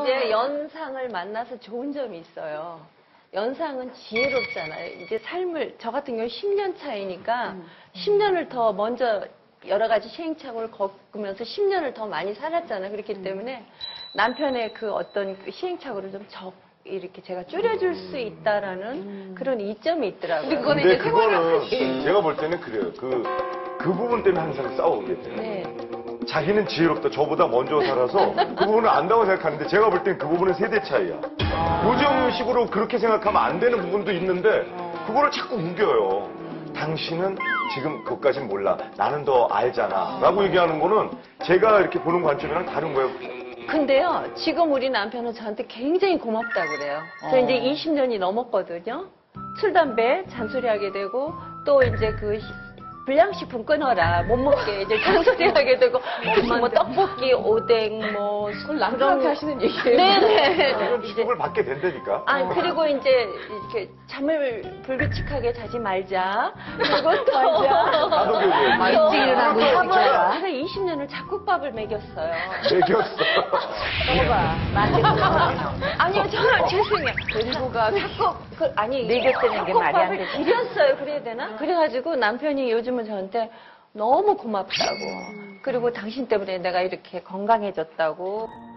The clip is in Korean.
이제 연상을 만나서 좋은 점이 있어요. 연상은 지혜롭잖아요. 이제 삶을, 저 같은 경우 10년 차이니까 10년을 더 먼저 여러 가지 시행착오를 겪으면서 10년을 더 많이 살았잖아요. 그렇기 때문에 남편의 그 어떤 그 시행착오를 좀 이렇게 제가 줄여줄 수 있다라는 그런 이점이 있더라고요. 근데 그거는 제가 볼 때는 그래요. 그 부분 때문에 항상 싸우게 돼요. 네. 자기는 지혜롭다. 저보다 먼저 살아서 그 부분을 안다고 생각하는데 제가 볼 땐 그 부분은 세대 차이야. 요즘 식으로 그렇게 생각하면 안 되는 부분도 있는데 그거를 자꾸 우겨요. 당신은 지금 그것까진 몰라. 나는 더 알잖아. 라고 얘기하는 거는 제가 이렇게 보는 관점이랑 다른 거예요. 근데요, 지금 우리 남편은 저한테 굉장히 고맙다고 그래요. 저 이제 20년이 넘었거든요. 술, 담배 잔소리하게 되고, 또 이제 그 불량식품 끊어라. 못 먹게 이제 잔소리하게 되고, 뭐 떡볶이, 오뎅, 뭐. 그걸 남편한테 하시는 얘기예요? 네네. 이런 축복을 받게 된다니까. 그리고 이제 이렇게 잠을 불규칙하게 자지 말자. 그리고 또. 가족에게 일찍 일어나고 제가 20년을 잡곡밥을 먹였어요. 매겼어. 먹어봐. 아니요, 정말 죄송해요. 그리고가 자꾸, 먹였다는 게 말이 안 되죠. 드렸어요, 그래야 되나? 그래가지고 남편이 요즘은 저한테 너무 고맙다고. 그리고 당신 때문에 내가 이렇게 건강해졌다고.